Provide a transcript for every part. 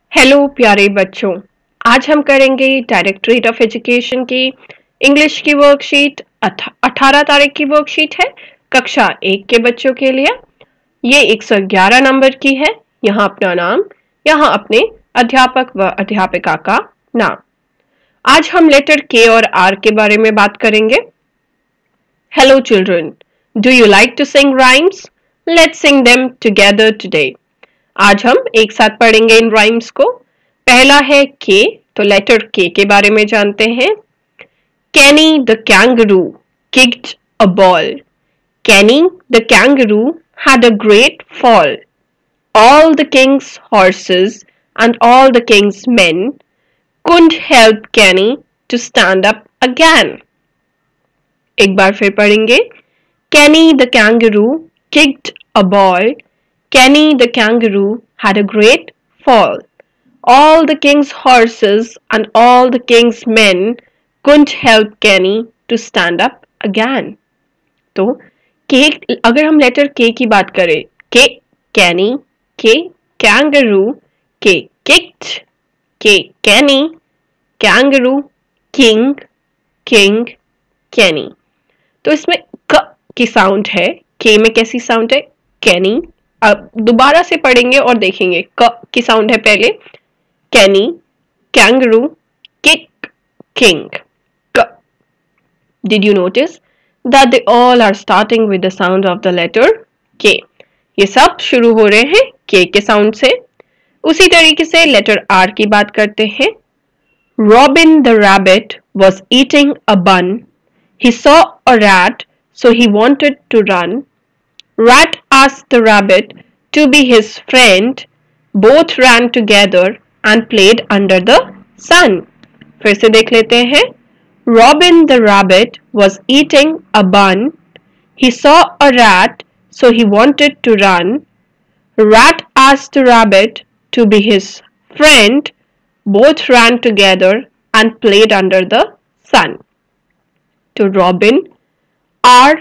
Hello प्यारे बच्चों। आज हम करेंगे डायरेक्टरेट ऑफ एजुकेशन की इंग्लिश की वर्कशीट। 18 तारीख की वर्कशीट है, कक्षा 1 के बच्चों के लिए। ये 111 नंबर की है। यहाँ अपना नाम, यहाँ अपने अध्यापक व अध्यापिका का नाम। आज हम लेटर के और आर के बारे में बात करेंगे। Hello children, do you like to sing rhymes? Let's sing them together today. आज हम एक साथ पढ़ेंगे इन राइम्स को। पहला है के, तो लेटर के बारे में जानते हैं। Kenny the kangaroo kicked a ball. Kenny the kangaroo had a great fall. All the king's horses and all the king's men couldn't help Kenny to stand up again. एक बार फिर पढ़ेंगे। Kenny the kangaroo kicked a ball. Kenny the kangaroo had a great fall. All the king's horses and all the king's men couldn't help Kenny to stand up again. तो के, अगर हम letter के की बात करें, के कैनी, के kangaroo, K kicked, K Kanny, kangaroo, king, king, Kanny. तो इसमें क की साउंड है, के में कैसी साउंड है? कैनी। अब दोबारा से पढ़ेंगे और देखेंगे। क की साउंड है पहले, कैनी, कैंगरू, किक, किंग, क। Did you notice that they all are starting with the sound of the letter K? ये सब शुरू हो रहे हैं K के साउंड से। उसी तरीके से लेटर R की बात करते हैं। Robin the rabbit was eating a bun. He saw a rat, so he wanted to run. Rat asked the rabbit to be his friend. Both ran together and played under the sun. फिर से देख लेते हैं। Robin the rabbit was eating a bun. He saw a rat, so he wanted to run. Rat asked the rabbit to be his friend. Both ran together and played under the sun. To Robin, R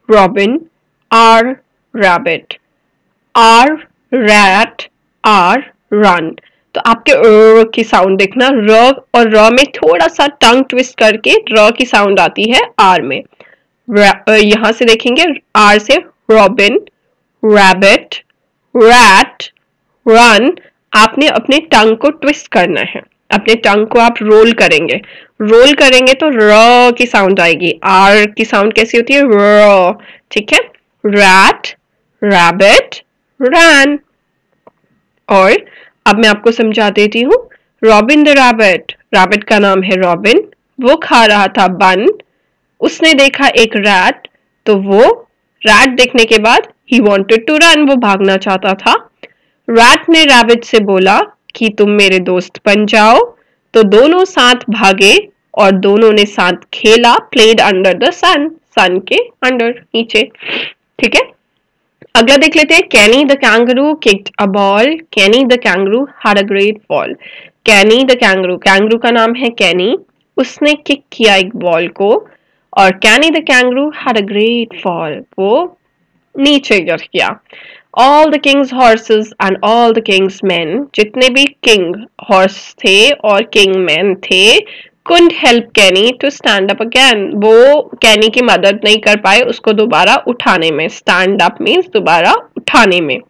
rabbit, R rat, R run. तो आपके की sound देखना, र और र में थोड़ा सा टंग twist करके र की साउंड आती है आर में। यहां से देखेंगे आर से रॉबिन, रैबिट, रैट, रन। आपने अपने टंग को ट्विस्ट करना है, अपने टंग को आप रोल करेंगे। रोल करेंगे तो र की साउंड आएगी। आर की साउंड कैसी होती है? र। ठीक है, रैट, रैबिट, रन। और अब मैं आपको समझा देती हूँ। रॉबिन द रैबिट, रैबिट का नाम है रॉबिन, वो खा रहा था बन। उसने देखा एक रैट, तो वो रैट देखने के बाद ही वांटेड टू रन, वो भागना चाहता था। रैट ने रैबिट से बोला कि तुम मेरे दोस्त बन जाओ, तो दोनों साथ भागे और दोनों ने साथ खेला। Played under the sun, sun के अंडर, नीचे। ठीक है, अगला देख लेते हैं। Kanny the kangaroo kicked a ball. Kanny the kangaroo had a great fall. Kanny the kangaroo, kangaroo का नाम है कैनी, उसने किक किया एक बॉल को। और Kanny the kangaroo had a great fall, वो नीचे गिर गया। All the king's horses and all the king's men, जितने भी किंग हॉर्स थे और किंग मैन थे, couldn't help Kenny to stand up again. वो कैनी की मदद नहीं कर पाए उसको दोबारा उठाने में। Stand up means दोबारा उठाने में।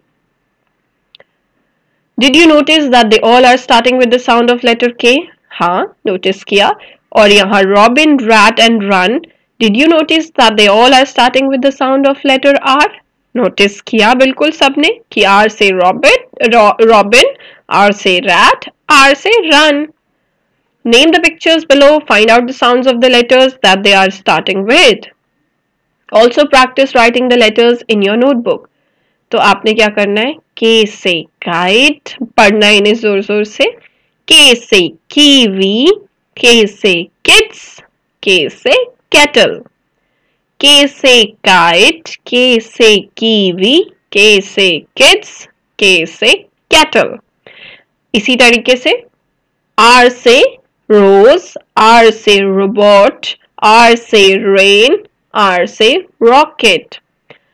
Did you notice that they all are starting with the sound of letter K? हाँ, notice किया। और यहाँ Robin, Rat and Run. Did you notice that they all are starting with the sound of letter R? Notice किया बिल्कुल सबने कि R से Robin, R से Rat, R से Run. Name the pictures below. Find out the sounds of the letters that they are starting with. Also practice writing the letters in your notebook. तो आपने क्या करना है? के से kite, पढ़ना है इन्हें जोर जोर से। के से कीवी, के से kids, के से kettle. के से kite, के से कीवी, के से kids, के से kettle. इसी तरीके से R से रोज, R से रोबोट, R से रेन, R से रॉकेट।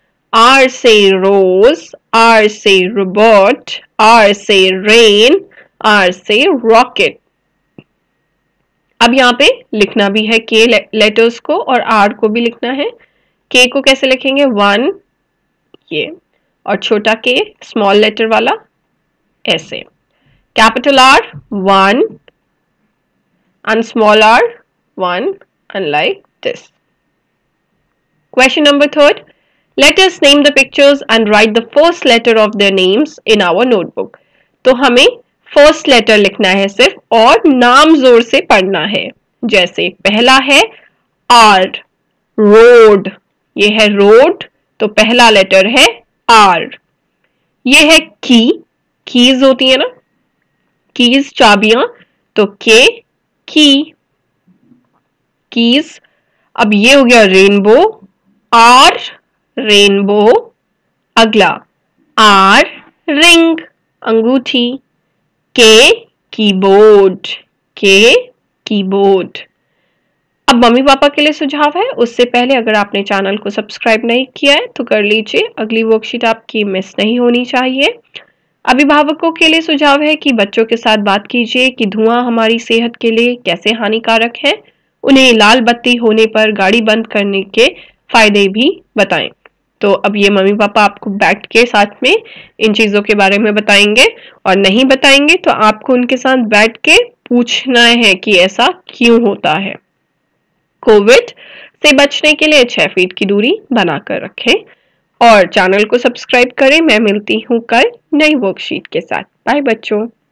R से रोज, R से रोबोट, R से रेन, R से रॉकेट। अब यहाँ पे लिखना भी है के लेटर्स को और R को भी लिखना है। के को कैसे लिखेंगे? 1 ये, और छोटा के स्मॉल लेटर वाला ऐसे। Capital R 1 and small r 1 and like this. Question number 3. Let us name the pictures and write the first letter of their names in our notebook. तो हमें फर्स्ट लेटर लिखना है सिर्फ और नाम जोर से पढ़ना है। जैसे पहला है R, रोड, ये है रोड, तो पहला लेटर है R। ये है की, कीज होती है ना, कीज चाबियां, तो के की, कीज। अब ये हो गया रेनबो, आर रेनबो। अगला आर रिंग, अंगूठी। के कीबोर्ड, के कीबोर्ड। अब मम्मी पापा के लिए सुझाव है, उससे पहले अगर आपने चैनल को सब्सक्राइब नहीं किया है तो कर लीजिए, अगली वर्कशीट आपकी मिस नहीं होनी चाहिए। अभिभावकों के लिए सुझाव है कि बच्चों के साथ बात कीजिए कि धुआं हमारी सेहत के लिए कैसे हानिकारक है, उन्हें लाल बत्ती होने पर गाड़ी बंद करने के फायदे भी बताएं। तो अब ये मम्मी पापा आपको बैठ के साथ में इन चीजों के बारे में बताएंगे, और नहीं बताएंगे तो आपको उनके साथ बैठ के पूछना है कि ऐसा क्यों होता है। कोविड से बचने के लिए 6 फीट की दूरी बनाकर रखें और चैनल को सब्सक्राइब करें। मैं मिलती हूँ कल नई वर्कशीट के साथ। बाय बच्चों।